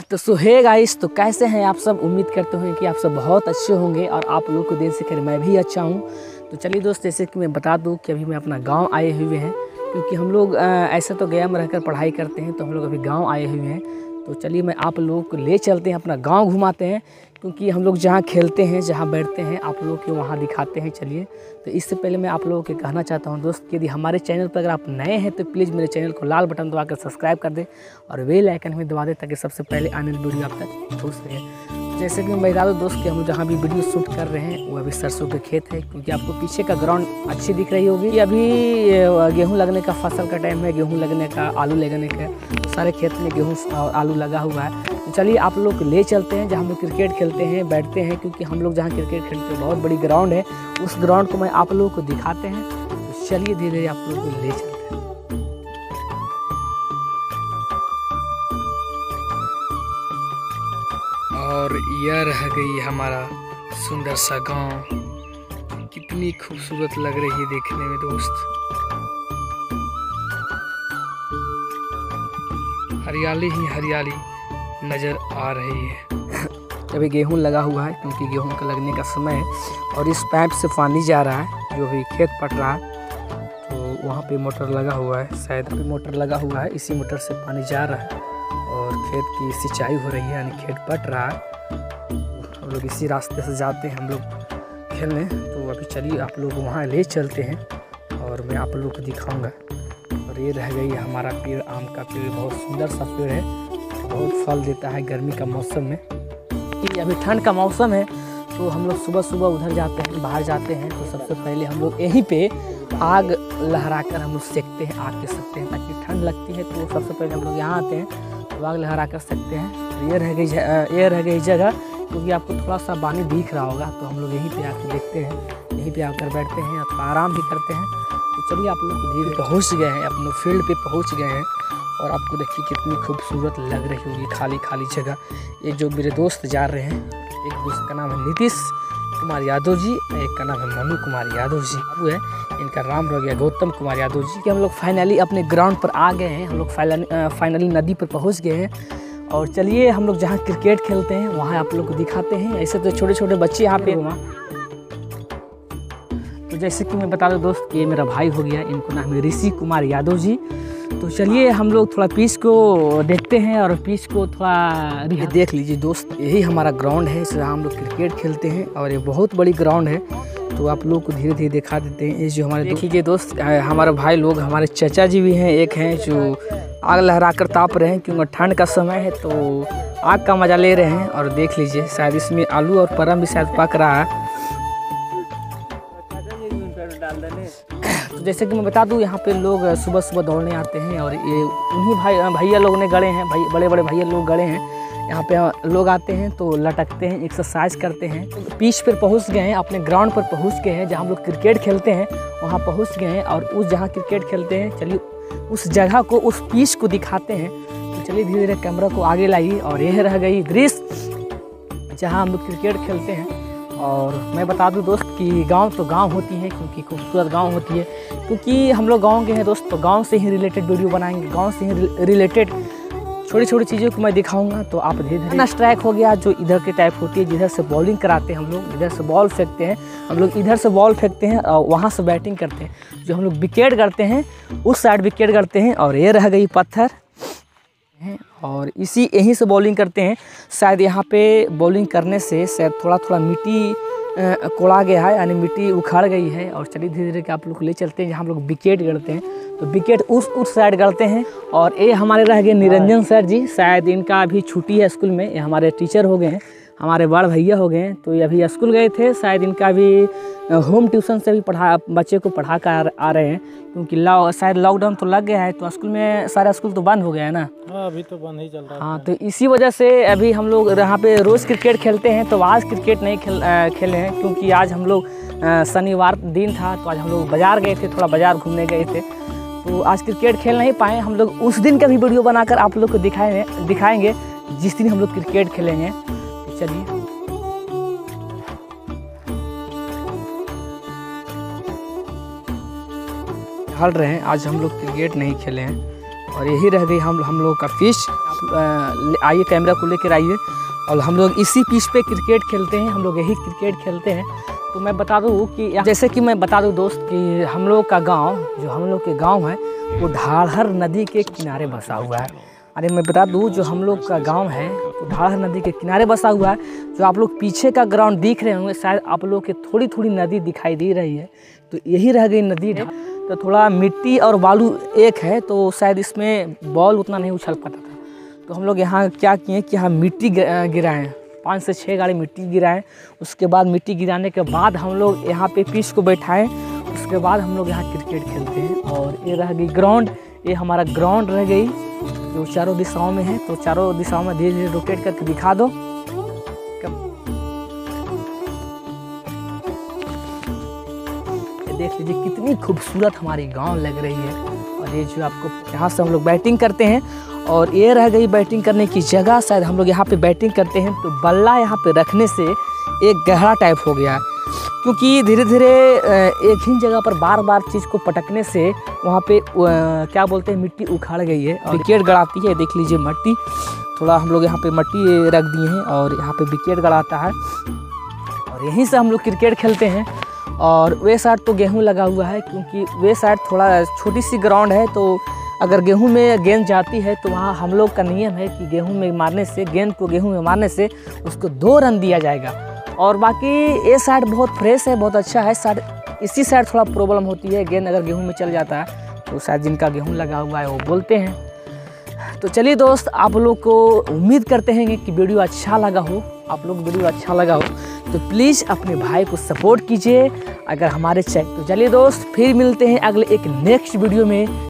तो hey guys, तो कैसे हैं आप सब। उम्मीद करते हैं कि आप सब बहुत अच्छे होंगे और आप लोगों को देख से कर मैं भी अच्छा हूं। तो चलिए दोस्त, जैसे कि मैं बता दूं कि अभी मैं अपना गांव आए हुए हैं, क्योंकि हम लोग ऐसा तो गया में रहकर पढ़ाई करते हैं, तो हम लोग अभी गांव आए हुए हैं। तो चलिए मैं आप लोगों को ले चलते हैं, अपना गांव घुमाते हैं, क्योंकि हम लोग जहाँ खेलते हैं, जहाँ बैठते हैं, आप लोगों को वहाँ दिखाते हैं। चलिए, तो इससे पहले मैं आप लोगों को कहना चाहता हूँ दोस्त कि यदि हमारे चैनल पर अगर आप नए हैं तो प्लीज़ मेरे चैनल को लाल बटन दबाकर सब्सक्राइब कर दें और बेल आइकन में दबा दें, ताकि सबसे पहले आने वाली वीडियो आप तक पहुँच सके। जैसे कि मैं बता दूँ दोस्त कि हम जहाँ भी वीडियो शूट कर रहे हैं वो अभी सरसों के खेत है, क्योंकि आपको पीछे का ग्राउंड अच्छी दिख रही होगी। अभी गेहूँ लगने का फसल का टाइम है, गेहूँ लगने का, आलू लगने का, तो सारे खेत में गेहूँ और आलू लगा हुआ है। तो चलिए आप लोग को ले चलते हैं जहाँ हम लोग क्रिकेट खेलते हैं, बैठते हैं, क्योंकि हम लोग जहाँ क्रिकेट खेलते हैं बहुत बड़ी ग्राउंड है, उस ग्राउंड को मैं आप लोगों को दिखाते हैं। तो चलिए धीरे धीरे आप लोग को ले चलते हैं। और यह रह गई हमारा सुंदर सा गांव, कितनी खूबसूरत लग रही है देखने में दोस्त। हरियाली ही हरियाली नज़र आ रही है। अभी गेहूं लगा हुआ है, क्योंकि गेहूं का लगने का समय है, और इस पाइप से पानी जा रहा है जो भी खेत पट रहा है। तो वहाँ पे मोटर लगा हुआ है, शायद अभी मोटर लगा हुआ है, इसी मोटर से पानी जा रहा है और खेत की सिंचाई हो रही है, यानी खेत पट रहा है। हम लोग इसी रास्ते से जाते हैं हम लोग खेलने। तो अभी चलिए आप लोग वहाँ ले चलते हैं और मैं आप लोग को दिखाऊँगा। और ये रह गई हमारा पेड़, आम का पेड़, बहुत सुंदर सा पेड़ है, बहुत फल देता है गर्मी का मौसम में। अभी ठंड का मौसम है, तो हम लोग सुबह सुबह उधर जाते हैं, बाहर जाते हैं। तो सबसे पहले हम लोग यहीं पे आग लहराकर हम लोग सेकते हैं, आग के सकते हैं, ताकि ठंड लगती है। तो सबसे पहले हम लोग यहाँ आते हैं तो आग लहरा कर सकते हैं। तो ये रह गई जगह, क्योंकि आपको थोड़ा सा पानी दिख रहा होगा। तो हम लोग यहीं पे आकर देखते हैं, यहीं पे आकर बैठते हैं, थोड़ा आराम भी करते हैं। तो चलिए आप लोग धीरे पहुँच गए हैं, अपने फील्ड पे पहुँच गए हैं। और आपको देखिए कितनी खूबसूरत लग रही होगी खाली खाली जगह। ये जो मेरे दोस्त जा रहे हैं, एक दोस्त का नाम है नीतीश कुमार यादव जी, एक का नाम है मनु कुमार यादव जी, बाबू है इनका नाम रह गया गौतम कुमार यादव जी। कि हम लोग फाइनली अपने ग्राउंड पर आ गए हैं, हम लोग फाइनली नदी पर पहुंच गए हैं। और चलिए हम लोग जहां क्रिकेट खेलते हैं वहां आप लोग को दिखाते हैं। ऐसे तो छोटे छोटे बच्चे यहाँ पे घुमा। तो जैसे कि मैं बता दूं दोस्त कि ये मेरा भाई हो गया, इनको नाम है ऋषि कुमार यादव जी। तो चलिए हम लोग थोड़ा पिच को देखते हैं और पिच को थोड़ा देख लीजिए दोस्त। यही हमारा ग्राउंड है, जहाँ हम लोग क्रिकेट खेलते हैं, और ये बहुत बड़ी ग्राउंड है। तो आप लोग को धीरे धीरे दिखा देते हैं। ये जो हमारे देखिए दोस्त, हमारे भाई लोग, हमारे चाचा जी भी हैं, एक हैं जो आग लहरा कर ताप रहे हैं, क्योंकि ठंड का समय है तो आग का मज़ा ले रहे हैं। और देख लीजिए शायद इसमें आलू और परम भी शायद पक रहा है। तो जैसे कि मैं बता दूं, यहाँ पे लोग सुबह सुबह दौड़ने आते हैं, और ये उन्हीं भैया लोग ने गड़े हैं, बड़े बड़े भैया लोग गड़े हैं। यहाँ पे लोग आते हैं तो लटकते हैं, एक्सरसाइज करते हैं। तो पिच पर पहुँच गए हैं, अपने ग्राउंड पर पहुँच गए हैं, जहाँ हम लोग क्रिकेट खेलते हैं वहाँ पहुँच गए हैं। और उस जहाँ क्रिकेट खेलते हैं, चलिए उस जगह को, उस पिच को दिखाते हैं। तो चलिए धीरे धीरे कैमरा को आगे लाइए। और यह रह गई दृश्य जहाँ हम लोग क्रिकेट खेलते हैं। और मैं बता दूं दोस्त कि गांव तो गांव होती है, क्योंकि खूबसूरत गांव होती है, क्योंकि हम लोग गांव के हैं दोस्त। तो गांव से ही रिलेटेड वीडियो बनाएंगे, गांव से ही रिलेटेड छोटी छोटी चीज़ों को मैं दिखाऊंगा। तो आप धीरे धीरे स्ट्राइक हो गया, जो इधर के टाइप होती है, जिधर से बॉलिंग कराते हैं हम लोग, इधर से बॉल फेंकते हैं हम लोग, इधर से बॉल फेंकते हैं और वहाँ से बैटिंग करते हैं। जो हम लोग विकेट करते हैं उस साइड विकेट करते हैं। और ये रह गई पत्थर, और यहीं से बॉलिंग करते हैं। शायद यहाँ पे बॉलिंग करने से शायद थोड़ा थोड़ा मिट्टी कोड़ा गया है, यानी मिट्टी उखाड़ गई है। और चलिए धीरे धीरे आप लोग को ले चलते हैं जहाँ हम लोग विकेट गड़ते हैं। तो विकेट उस साइड गड़ते हैं। और ये हमारे रह गए निरंजन सर जी, शायद इनका अभी छुट्टी है स्कूल में, ये हमारे टीचर हो गए हैं, हमारे बड़ भैया हो गए हैं। तो ये अभी स्कूल गए थे, शायद इनका भी होम ट्यूशन से भी बच्चे को पढ़ा कर आ रहे हैं, क्योंकि शायद लॉकडाउन तो लग गया है, तो स्कूल में सारा स्कूल तो बंद हो गया है ना। हाँ, अभी तो बंद ही चल रहा है। हाँ, तो इसी वजह से अभी हम लोग यहाँ पे रोज़ क्रिकेट खेलते हैं। तो आज क्रिकेट नहीं खेले हैं, क्योंकि आज हम लोग शनिवार दिन था, तो आज हम लोग बाज़ार गए थे, थोड़ा बाज़ार घूमने गए थे, तो आज क्रिकेट खेल नहीं पाए। हम लोग उस दिन का भी वीडियो बनाकर आप लोग को दिखाएंगे जिस दिन हम लोग क्रिकेट खेलेंगे। तो चलिए हल रहे हैं, आज हम लोग क्रिकेट नहीं खेले हैं। और यही रह गई हम लोग का फिश। आइए कैमरा को लेकर आइए। और हम लोग इसी पिच पे क्रिकेट खेलते हैं, हम लोग यही क्रिकेट खेलते हैं। तो मैं बता दूँ कि जैसे कि मैं बता दूँ दोस्त कि हम लोग का गांव, जो हम लोग के गांव है वो ढाढ़र नदी के किनारे बसा हुआ है। अरे मैं बता दूँ जो हम लोग का गांव है वो ढाढ़र नदी के किनारे बसा हुआ है। जो आप लोग पीछे का ग्राउंड दिख रहे होंगे, शायद आप लोग के थोड़ी थोड़ी नदी दिखाई दे रही है, तो यही रह गई नदी। तो थोड़ा मिट्टी और बालू एक है, तो शायद इसमें बॉल उतना नहीं उछल पाता था। तो हम लोग यहाँ क्या किए कि यहाँ मिट्टी गिराएँ, 5 से 6 गाड़ी मिट्टी गिराएं। उसके बाद मिट्टी गिराने के बाद हम लोग यहाँ पे पिच को बैठाएं। उसके बाद हम लोग यहाँ क्रिकेट खेलते हैं। और ये रह गई ग्राउंड, ये हमारा ग्राउंड रह गई जो चारों दिशाओं में है। तो चारों दिशाओं में धीरे धीरे रोटेट करके दिखा दो। ये देख लीजिए कितनी खूबसूरत हमारी गाँव लग रही है। और ये जो आपको यहाँ से हम लोग बैटिंग करते हैं। और ये रह गई बैटिंग करने की जगह, शायद हम लोग यहाँ पे बैटिंग करते हैं तो बल्ला यहाँ पे रखने से एक गहरा टाइप हो गया है, क्योंकि धीरे धीरे एक ही जगह पर बार बार चीज़ को पटकने से वहाँ पे क्या बोलते हैं मिट्टी उखाड़ गई है और विकेट गड़ाती है। देख लीजिए मट्टी, थोड़ा हम लोग यहाँ पे मट्टी रख दिए हैं और यहाँ पे विकेट गड़ाता है। और यहीं से हम लोग क्रिकेट खेलते हैं। और वे साइड तो गेहूँ लगा हुआ है, क्योंकि वे साइड थोड़ा छोटी सी ग्राउंड है, तो अगर गेहूं में गेंद जाती है तो वहाँ हम लोग का नियम है कि गेहूं में मारने से, गेंद को गेहूं में मारने से उसको 2 रन दिया जाएगा। और बाकी ये साइड बहुत फ्रेश है, बहुत अच्छा है। साइड इसी साइड थोड़ा प्रॉब्लम होती है, गेंद अगर गेहूं में चल जाता है तो शायद जिनका गेहूं लगा हुआ है वो बोलते हैं। तो चलिए दोस्त, आप लोग को उम्मीद करते हैं कि वीडियो अच्छा लगा हो। आप लोग वीडियो अच्छा लगा हो तो प्लीज़ अपने भाई को सपोर्ट कीजिए अगर हमारे चैनल। तो चलिए दोस्त, फिर मिलते हैं अगले एक नेक्स्ट वीडियो में।